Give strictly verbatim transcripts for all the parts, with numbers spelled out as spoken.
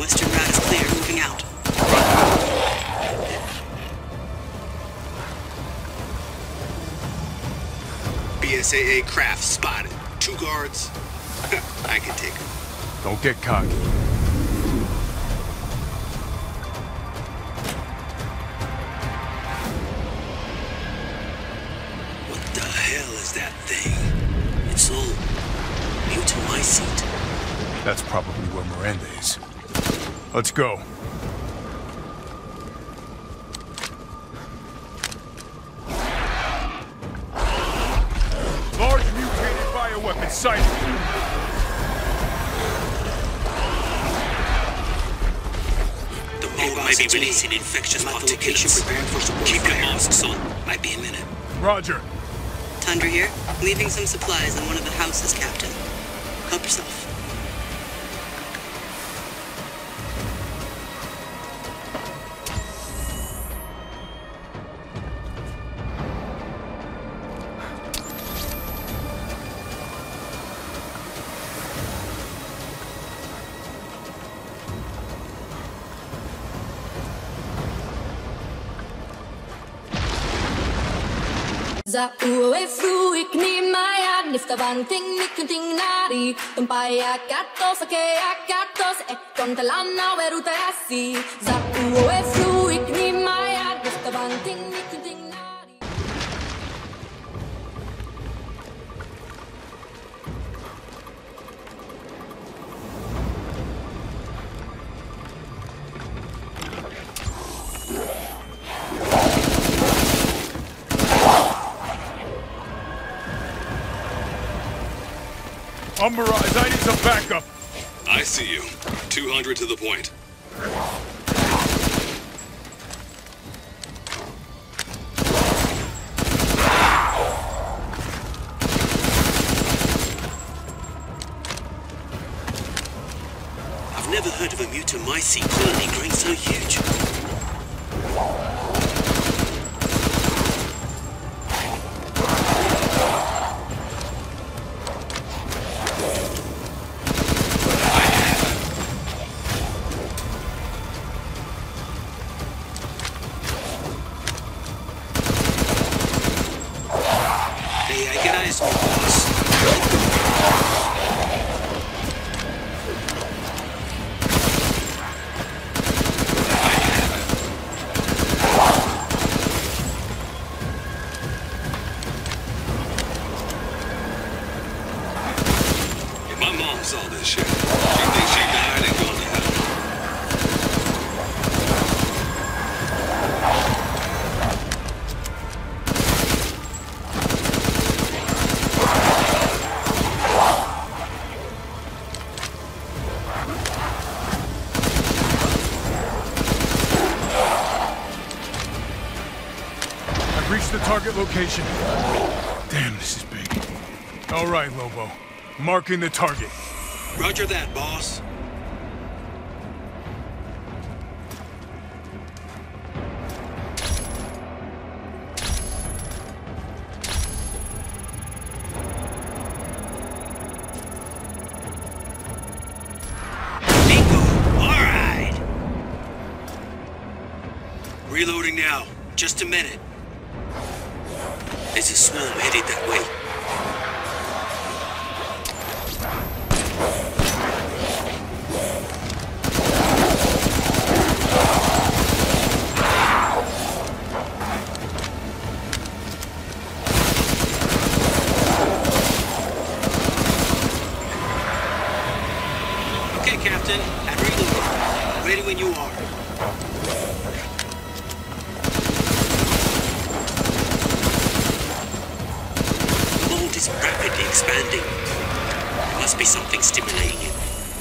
Western route is clear. Moving out. B S A A craft spotted. Two guards. I can take them. Don't get cocky. What the hell is that thing? It's all mutant my seat. That's probably where Miranda is. Let's go. Large mutated bioweapon sighted. The robot may be releasing infectious particulates. Keep your masks on. Might be a minute. Roger. Tundra here. Leaving some supplies in one of the houses, Captain. Help yourself. Za uwe fruik ni maya nifta vanting nikunting nari tumpaya katos ake akatos e kontalana veruta asi za uwe fruik ni maya nifta vanting nikunting nari. Umberaz, I need some backup. I see you. two hundred to the point. I've never heard of a mutant my seat colony growing so huge. All this shit. She thinks she died and gone to hell. I've reached the target location. Damn, this is big. All right, Lobo. Marking the target. Roger that, boss. Bingo! All right. Reloading now. Just a minute. There's a swarm headed that way. Captain, and reload. Ready when you are. The mold is rapidly expanding. There must be something stimulating it.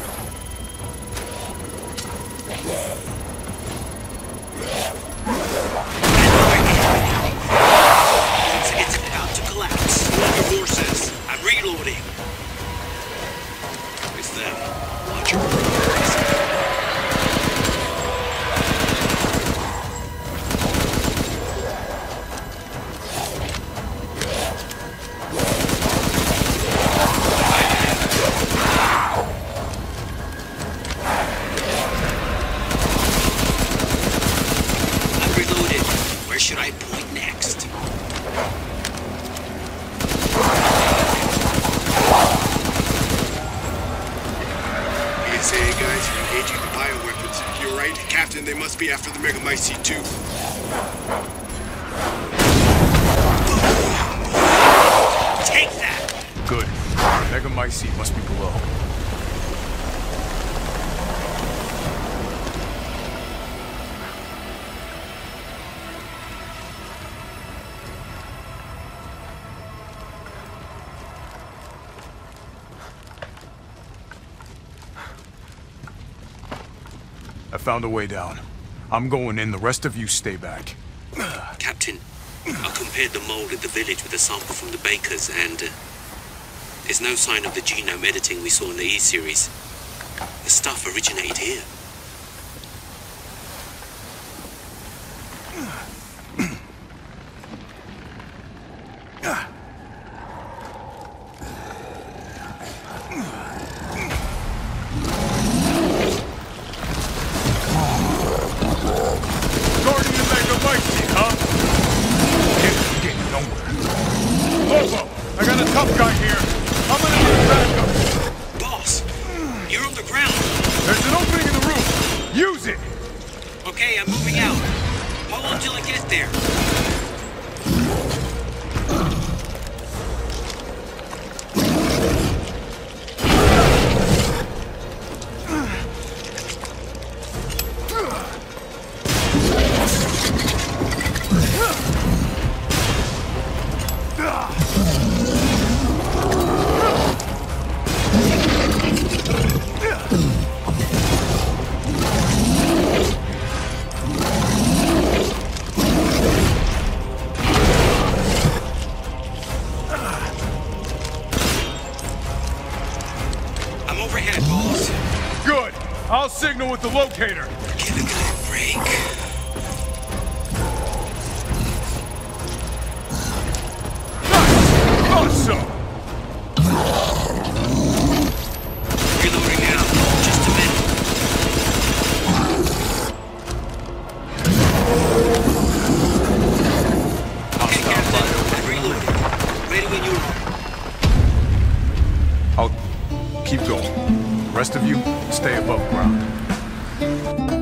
Once it's about to collapse. Hold your horses. I'm reloading. It's them. Watch your progress. S A A guys are engaging the bioweapons. You're right, Captain, they must be after the Megamycete too. Take that! Good. Megamycete must be below. I found a way down. I'm going in, the rest of you stay back. Captain, I compared the mold at the village with a sample from the bakers, and uh, there's no sign of the genome editing we saw in the E-series. The stuff originated here. I'll signal with the locator. Give a guy a break. Awesome! Reloading now. Just a minute. Okay, Captain. I'm reloading. Ready when you are. I'll keep going. The rest of you, stay above ground.